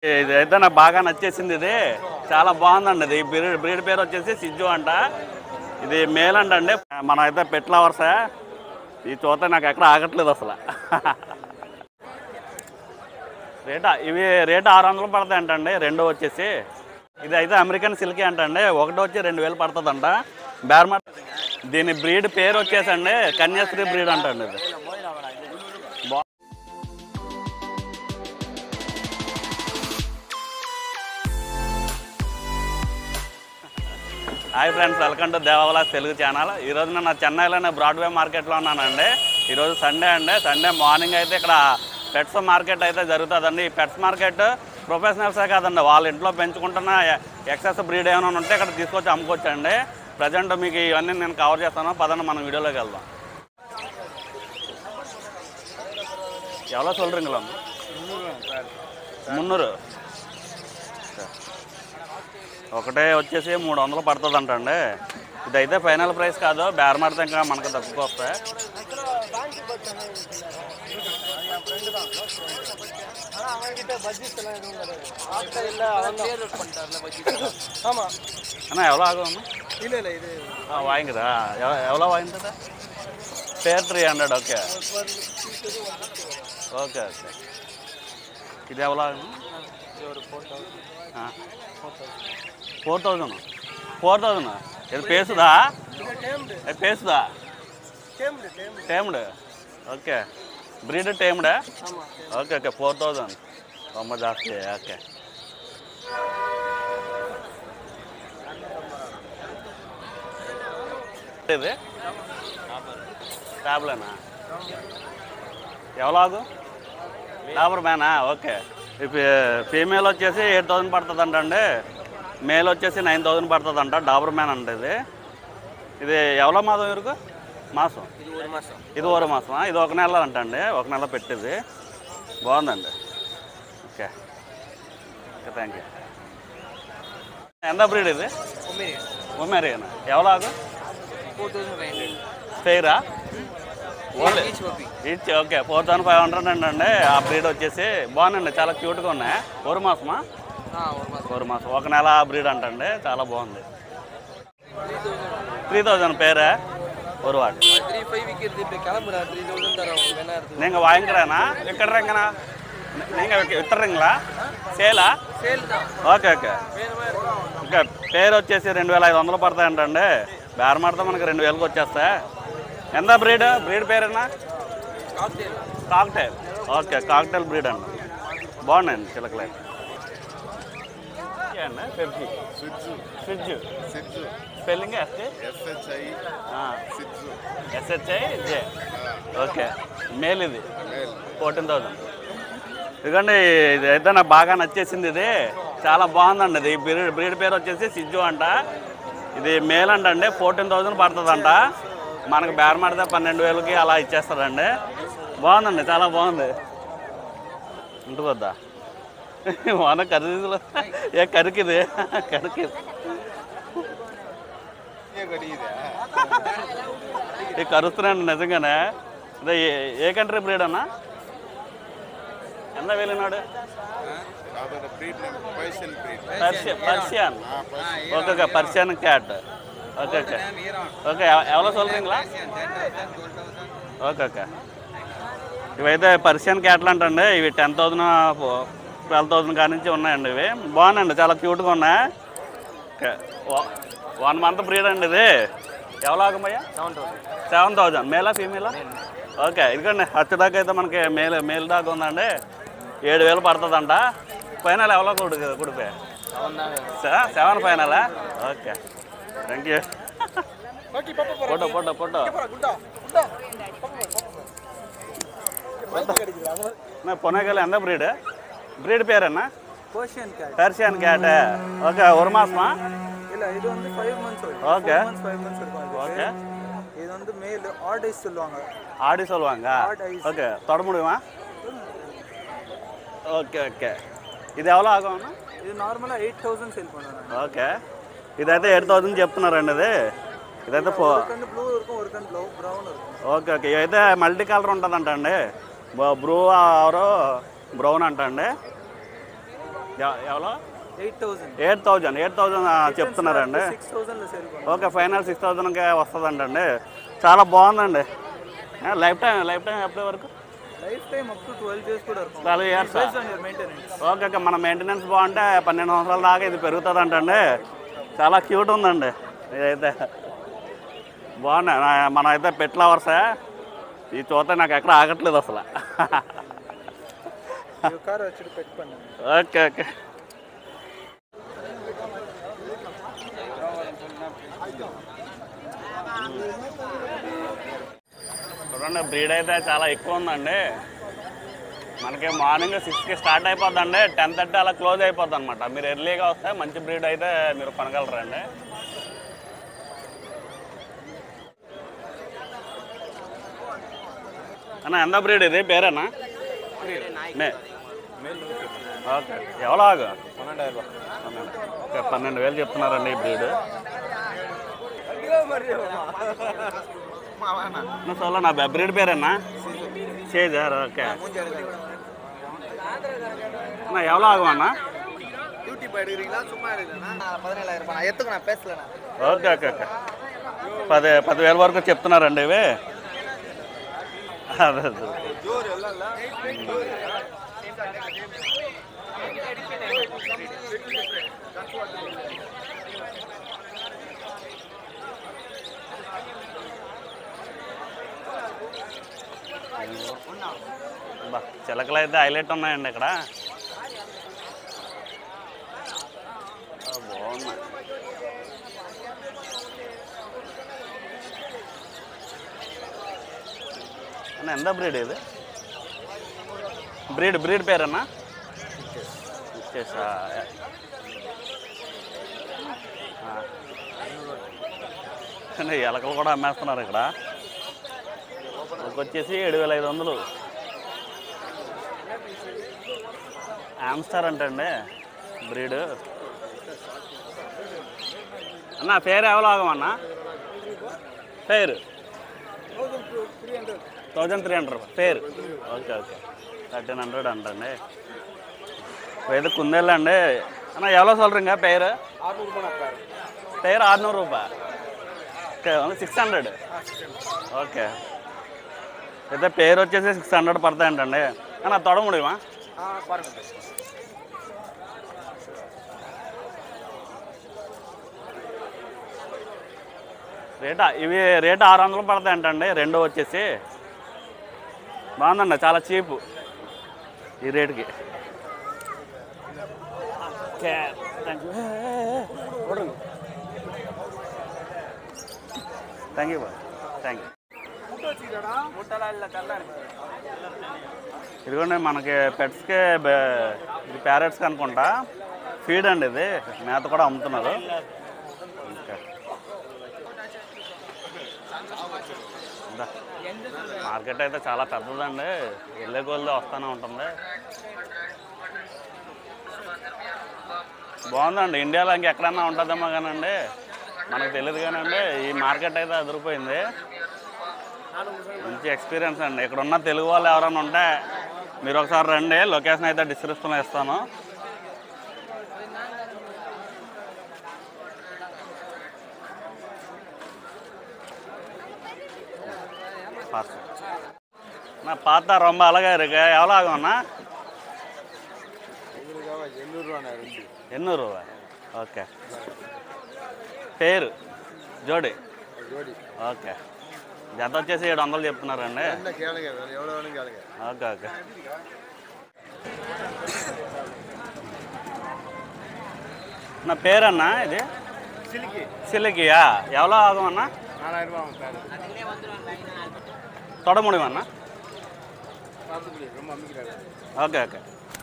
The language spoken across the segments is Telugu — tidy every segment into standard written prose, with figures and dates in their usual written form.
ఇదైతే నాకు బాగా నచ్చేసింది. ఇది చాలా బాగుందండి. ఇది బ్రీడ్ పేరు వచ్చేసి సిజ్జు అంట. ఇది మేల్ అండి. మనం అయితే పెట్ లవర్సే. ఈ చూత నాకు ఎక్కడ ఆగట్లేదు అసలు. ఇవి రేటు 600 పడతాయి అంటండి. రెండో వచ్చేసి ఇది అయితే అమెరికన్ సిల్కీ అంటండి. ఒకటో వచ్చి 2000 పడుతుందంట. బేర్మార్ దీని బ్రీడ్ పేరు వచ్చేసండి కన్యాశ్రీ బ్రీడ్ అంటండి. ఇది హాయ్ ఫ్రెండ్స్, వెల్కమ్ టు దేవాలాస్ తెలుగు ఛానల్. ఈరోజు నేను చెన్నైలోనే బ్రాడ్వే మార్కెట్లో ఉన్నానండి. ఈరోజు సండే అండి. సండే మార్నింగ్ అయితే ఇక్కడ పెట్స్ మార్కెట్ అయితే జరుగుతుందండి. ఈ పెట్స్ మార్కెట్ ప్రొఫెషనల్సే కాదండి, వాళ్ళ ఇంట్లో పెంచుకుంటున్న ఎక్సెస్ బ్రీడ్ ఏమైనా ఉంటే ఇక్కడ తీసుకొచ్చి అమ్ముకోవచ్చండి. ప్రజెంట్ మీకు ఇవన్నీ నేను కవర్ చేస్తాను. పదండి మనం వీడియోలోకి వెళ్దాం. ఎవరో சொல்றீங்களா? 300 ఒకటే వచ్చేసి 300 పడుతుంది అంటండి. ఇదైతే ఫైనల్ ప్రైస్ కాదు, బేరమాడితే ఇంకా మనకు తక్కువ వస్తాయి. அண்ணா எவ்வளோ ஆகும்? இல்லை இல்லை இது வாங்கிக்குதா? எவ்வளோ வாங்கிட்டதா? பேர் 300. Okay okay okay. இது எவ்வளோ ஆகும்? ஒரு 4000. 4000 இது பேசுதா? இது பேசுதா? Tamed. Okay, breed tamed. Okay okay. 4000 ரொம்ப జాస్తి. ఓకే. ఇది టాబ్లేనా? ఎవరో ఆగు డాబర్ మ్యానా? ఓకే. ఫీమేల్ వచ్చేసి 8000 పడుతుంది అంటండి. మేల్ వచ్చేసి 9000 పడుతుందంట. డాబర్ మ్యాన్ అంటే ఇది ఎవరో మాసం ఇరుకు మాసం? ఇది ఒక మాసమా? ఇది 1 నెల అంటండి. 1 నెల పెట్టేది. బాగుందండి. Okay okay, thank you. ఎంత బ్రీడ్ ఇది? ఉమేరియనా? ఎవరో ఆగు ఫెయిరా? Only each. ఓకే, 4500 అండి. ఆ బ్రీడ్ వచ్చేసి బాగుందండి, చాలా క్యూట్గా ఉన్నాయి. 1 మాసమా? 1 మాసం, 1 నెల బ్రీడ్ అంటండి. చాలా బాగుంది. 3000 பேரு ஒரு வாட். நீங்கள் வாங்கிக்கிறேண்ணா? விற்கிறீங்கண்ணா? நீங்கள் விற்றுறீங்களா? సేలా? Okay okay okay. పేరు వచ్చేసి 2500 పడతాయంటండి. బేరమాడితే మనకి 2000కి వచ్చేస్తాయి. ఎంత బ్రీడ్? బ్రీడ్ పేరేనా? కాక్టైల్. ఓకే, కాక్టైల్ బ్రీడ్ అండి. బాగున్నాయండి చిలకలే. అండి పెప్సీ సిజ్జు. Spelling SHIJ. Okay, male. ఇది 14000. ఇదిగోండి, ఇది అయితే నాకు బాగా నచ్చేసింది. ఇది చాలా బాగుందండి. ఇది బ్రీడ్ పేరు వచ్చేసి సిజ్జు అంట. ఇది మేల్ అంటండి. 14000 పడుతుందంట. మనకు బేరమాడితే 12000కి అలా ఇచ్చేస్తారండి. బాగుందండి, చాలా బాగుంది. ఇంటికి వద్దా మన ఖరీదులో ఏ కరికిది కరికిది ఇది కరుస్తున్నాండి నిజంగానే. అదే ఏ కంట్రీ బ్రీడ్ అన్నా? ఎంత వెళ్ళినాడు? Persian. Okay okay, Persian cat. Okay okay okay. ఎవరో சொல்றீங்களா? Okay okay. ఇవైతే పర్షియన్ క్యాట్లు అంటండి. ఇవి 10,000 12,000 కాడి నుంచి ఉన్నాయండి. ఇవి బాగున్నాయండి, చాలా క్యూట్గా ఉన్నాయి. ఓకే, 1 మంత్ బ్రీడ్ అండి. ఇది ఎవరో ఆగమయ్యా? 7000. మేలా ఫీమేలా? ఓకే. ఇదిగోండి, హచ్చదాకా అయితే మనకి మేల్ దాకా ఉందండి. 7000 పడుతుందంట. ఫైనల్ ఎవరో కుడిపే 7 ఫైనలా? Okay, thank you. Photo photo photo. పొనగల్ ఎంత బ్రీడ్? బ్రీడ్ పేరేనా? Persian cat. ఓకే, 1 మాసమా? இது வந்து 5 months old. ஓகே 5 months இருக்கும். ஓகே. இது வந்து மேல் ஆட் ஐஸ் சொல்லுவாங்க. ஆடி சொல்லுவாங்க. ஓகே, தொட முடியுமா? Okay okay. ఇది ఎవరో ఆగమన్నా? ఇది నార్మల్గా 8000 సేల్ பண்ணுறாங்க. ఓకే, ఇదైతే 8000 చెప్తున్నారండి. ఇదైతే బ్లూ இருக்கும், ஒரு கன் బ్రౌన్ இருக்கும். Okay okay. ఇదైతే మల్టీ కలర్ ఉంటుందంటండి. బ్రూ ఆరో బ్రౌన్ అంటండి. ఎవరో 8,000. 8,000 చెప్తున్నారండి. 6,000లో సేల్ பண்ணுறோம். ఓకే, ఫైనల్ 6,000కే వస్తుందంటండి. చాలా బాగుందండి. లైఫ్ టైం ఎప్పటి వరకు? Lifetime up to 12 years కూడా இருக்கும். 12 years. Based on your maintenance. Okay okay, మన మెయింటెనెన్స్ బాగుంటే 12 సంవత్సరాల దాకా ఇది పెరుగుతుంది అంటండి. చాలా క్యూట్ ఉందండి ఇదైతే. బాగున్నాయి. మనం అయితే పెట్ లవర్సే. ఇది చూస్తే నాకు ఎక్కడ ఆగట్లేదు అసలు. ఈ కార్ వచ్చి పెట్ పన్ను. Okay okay. చూడండి, బ్రీడ్ అయితే చాలా ఎక్కువ ఉందండి. మనకి మార్నింగ్ 6కి స్టార్ట్ అయిపోద్దండి. 10:30 అలా క్లోజ్ అయిపోద్ది అనమాట. మీరు ఎర్లీగా వస్తే మంచి బ్రీడ్ అయితే మీరు కొనగలరండి. అన్న ఎంత బ్రీడ్ ఇది? పేరేనా? ఓకే, ఎవరో ఆగు. 12,000 చెప్తున్నారండి ఈ బ్రీడ్. సోలో నా బ్రీడ్ పేరేనా? சேஜர். ஓகே அண்ணா எவ்வளோ ஆகும் அண்ணா? யூடியூப் எடுக்கிறீங்களா சும்மா எடுக்கிறீங்களா? 17,000 రూపాయలు ఎత్తుకు నా పేసలేనా. Okay okay okay. 10,000 వరకు చెప్తున్నారండి ఇవి. అదే జోరు వెళ్ళాలా. చిలకలు అయితే హైలైట్ ఉన్నాయండి ఇక్కడ. బాగున్నాయి. అన్న ఎంత బ్రీడ్ ఇది? బ్రీడ్ పేరన్నా? ఇచ్చేసా. ఎలకలు కూడా అమ్మేస్తున్నారు ఇక్కడ. వచ్చేసి 7,500. ఆమ్స్టర్ అంటండి బ్రీడ్. అన్న పేరు ఎవరు ఆగమన్నా? పేరు 1,300 పేరు. ఓకే ఓకే, 1,300 అంటండి. ఏదో కుందేళ్ళండి. అన్న ఎవరో சொல்றீங்க పేరు? 600 రూపాయలు. ఓకే, 600. ఓకే, అయితే పేరు వచ్చేసి 600 పడతాయంటండి. అన్న తొడ ముడివా? ఇవి రేటు 600 పడతాయంటండి. రెండో వచ్చేసి బాగుందండి, చాలా చీపు ఈ రేటుకి. Thank you bye. Thank you. ఇదిగోండి మనకి పెట్స్కి ఇది ప్యారెట్స్కి అనుకుంటా ఫీడ్ అండి. ఇది మేత కూడా అమ్ముతున్నారు. మార్కెట్ అయితే చాలా పెద్దదండి. వెళ్ళే కొలది వస్తూనే ఉంటుంది. బాగుందండి. ఇండియాలో ఇంకెక్కడన్నా ఉంటుందేమో కానండి, మనకు తెలియదు కానండి. ఈ మార్కెట్ అయితే అదిరిపోయింది. మంచి ఎక్స్పీరియన్స్ అండి. ఇక్కడ ఉన్న తెలుగు వాళ్ళు ఎవరైనా ఉంటే మీరు ఒకసారి రండి. లొకేషన్ అయితే డిస్క్రిప్షన్లో ఇస్తాను. நான் பார்த்தா ரொம்ப அழகா இருக்கு. எவ்வளோ ஆகும்ண்ணா? 800 ரூபா. ఓకే. పేరు జోడి. ఓకే, జత వచ్చేసి 700 చెప్తున్నారండి. Okay okay. నా పేరన్నా ఇది? సిలికియా. எவ்வளோ ஆகும் அண்ணா? 4,000 ஆகும். தொட முடியுமா அண்ணா? Okay okay.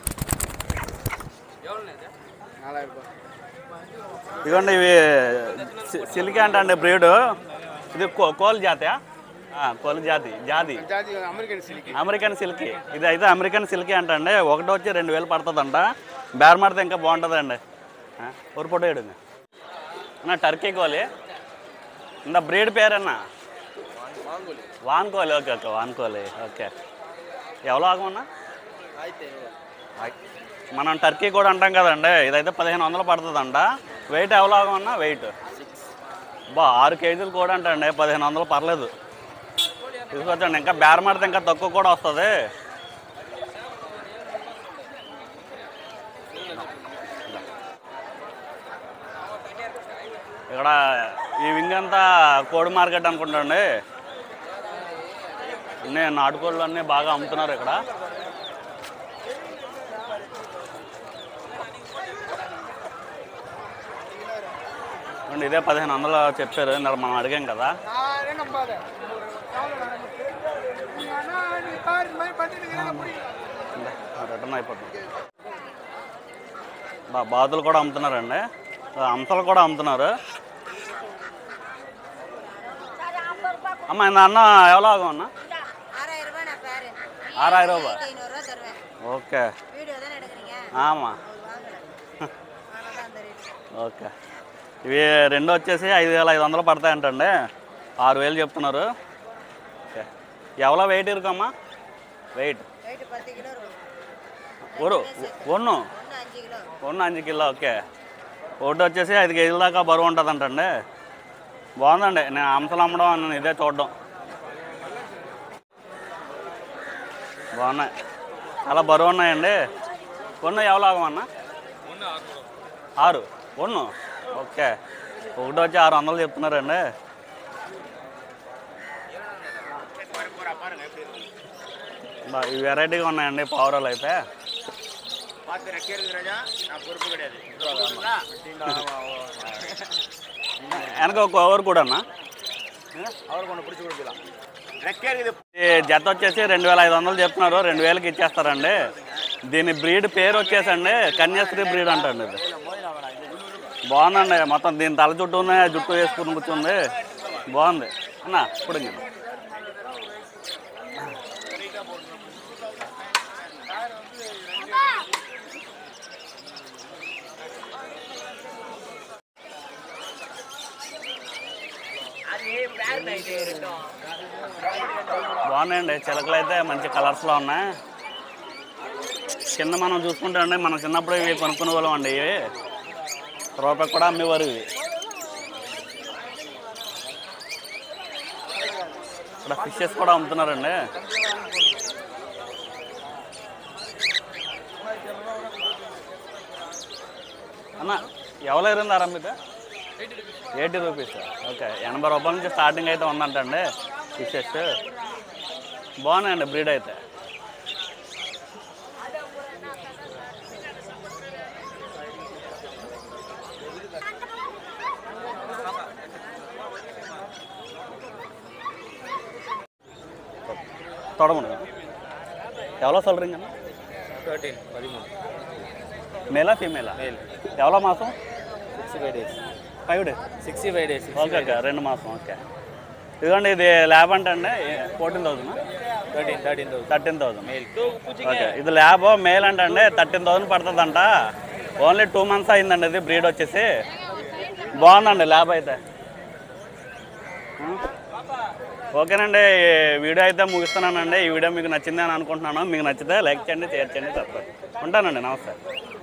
ఇదిగోండి ఇవి సిల్కీ అంటండి బ్రీడు. ఇది కోల్ జాతియా? కోల్ జాతి. American silky. ఇది అయితే అమెరికన్ సిల్కీ అంటండి. ఒకటి వచ్చి 2,000 పడుతుందంట. బేరమాడితే ఇంకా బాగుంటుందండి. ஒரு ఫోటో எடுங்க అన్న. టర్కీ కోలి. இந்த బ్రీడ్ పేరన్నా? వాన్కోలి. ఓకే ఓకే, వాన్కోలి. ఓకే, எவ்வளோ ஆகும்ண்ணா? మనం టర్కీ కూడా అంటాం కదండి, ఇదైతే 1500 పడుతుందంట. వెయిట్ ఎవలాగా ఉన్నా వెయిట్ 6 కేజీలు కూడా అంటండి, 1500 పర్లేదు. తీసుకొచ్చండి, ఇంకా బేరమాడితే ఇంకా తక్కువ కూడా వస్తుంది. ఇక్కడ ఈ వింగ్ అంతా కోడి మార్కెట్ అనుకుంటండి. అన్నీ నాటుకోళ్ళు అన్నీ బాగా అమ్ముతున్నారు ఇక్కడ. ఇదే 1500 చెప్పారు, ఇందులో మనం అడిగాం కదా. రిటర్న్ అయిపోతుంది. బాతులు కూడా అమ్ముతున్నారండి, అంతలు కూడా అమ్ముతున్నారు. అమ్మ இந்த அண்ணா எவ்வளோ ஆகும் அண்ணா? 6000 ரூபாய். ஓகே. ஆமாம். ఓకే. ఇవి రెండు వచ్చేసి 5500 పడతాయంటండి, 6000 చెప్తున్నారు. ఓకే. ఎవరో వెయిట్ ఇరుకమ్మా? వెయిట్ ఒన్ను 5 కిలో. ఓకే. ఒకటి వచ్చేసి 5 కేజీల దాకా బరువు ఉంటుందంటండి. బాగుందండి, నేను అంశలు అమ్మడం అని ఇదే చూడడం. బాగున్నాయి, చాలా బరువు ఉన్నాయండి. కొన్ను ఎవరు ఆగమన్నా? 6 ఒన్ను. ఓకే. ఒకటి వచ్చి 600 చెప్తున్నారండి. ఇవి వెరైటీగా ఉన్నాయండి పావురాలు అయితే. వెనక ఒక ఓవర్ కూడా అన్న జత వచ్చేసి 2500 చెప్తున్నారు, 2000కి ఇచ్చేస్తారండి. దీని బ్రీడ్ పేరు వచ్చేసండి కన్యాశ్రీ బ్రీడ్ అంటండి. ఇది బాగుందండి, మొత్తం దీని తల చుట్టూ జుట్టు వేసుకుని కూర్చుంది, బాగుంది అన్న. ఇప్పుడు నేను బాగున్నాయండి, చిలకలు అయితే మంచి కలర్స్లో ఉన్నాయి. కింద మనం చూసుకుంటే అండి, మనం చిన్నప్పుడు ఇవి కొనుక్కునే వాళ్ళం అండి. ఇవి రూపాయి కూడా అమ్మేవారు. ఇవి ఇక్కడ ఫిషెస్ కూడా అమ్ముతున్నారండి. అన్న ఎవరు ఎరిందారా మీకు? 80 రూపీస్. ఓకే. 80 రూపాయల నుంచి స్టార్టింగ్ అయితే ఉందంటండి ఫిషెస్. బాగున్నాయండి బ్రీడ్ అయితే. தொடமுடிங்க. எவ்வளோ சொல்கிறீங்கண்ணா? 13. மேலா ஃபீமேலா? மேல். எவ்வளோ மாதம்? 65 days. 5 days? 65 days. Okay okay, 2 మాసం. ఓకే. ఇదిగోండి, ఇది ల్యాబ్ అంటే అండి 14,000. 13,000 మేల్. ఓకే. ఇది ల్యాబ్ మేల్ అంటే అండి 13,000 పడుతుందంట. ఓన్లీ 2 months అయిందండి ఇది బ్రీడ్ వచ్చేసి. బాగుందండి ల్యాబ్ అయితే. ఓకేనండి, వీడియో అయితే ముగిస్తున్నానండి. ఈ వీడియో మీకు నచ్చింది అని అనుకుంటున్నాను. మీకు నచ్చితే లైక్ చేయండి, షేర్ చేయండి, సబ్స్క్రైబ్. ఉంటానండి, నమస్తే.